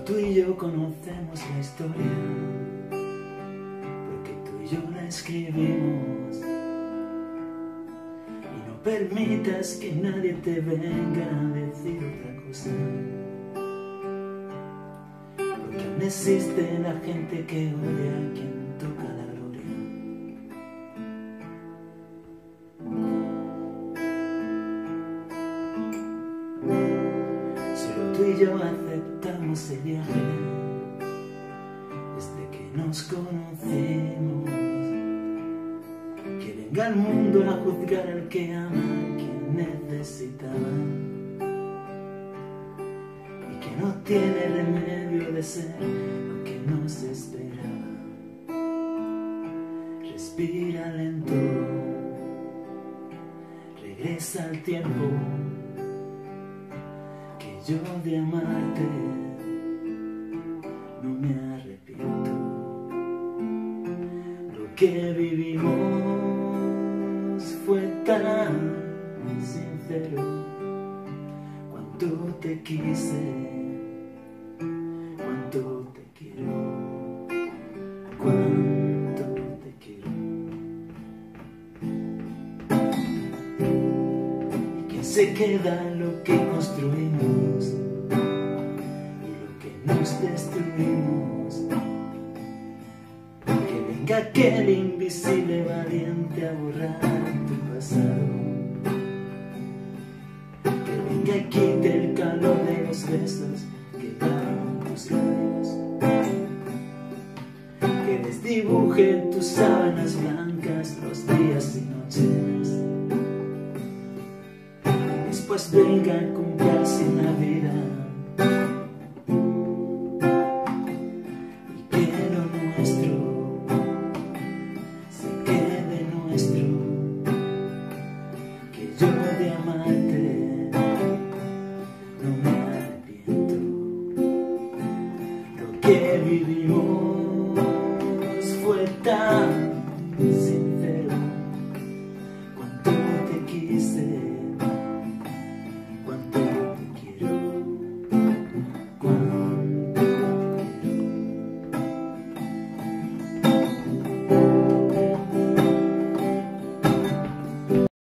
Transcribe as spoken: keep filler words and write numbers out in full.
tú y yo conocemos la historia, porque tú y yo la escribimos. Y no permitas que nadie te venga a decir otra cosa, porque aún existe la gente que odia a quien toca la gloria. Solo tú y yo aceptamos el viaje desde que nos conocimos. Que venga al mundo a juzgar al que ama, a quien necesitaba, y que no tiene remedio de ser lo que nos esperaba. Respira lento, regresa al tiempo, que yo de amarte no me arrepiento. Lo que vivimos fue tan sincero. Cuánto te quise, cuánto te quiero, cuánto te quiero. Y que se queda lo que construimos y lo que nos destruimos. Que venga aquel invisible valiente a borrar tu pasado. Que venga y quite el calor de los besos que daban tus labios. Que desdibuje en tus sábanas blancas los días y noches. Después venga a comprarse una vida. Yo de amarte no me arrepiento. Lo que vivimos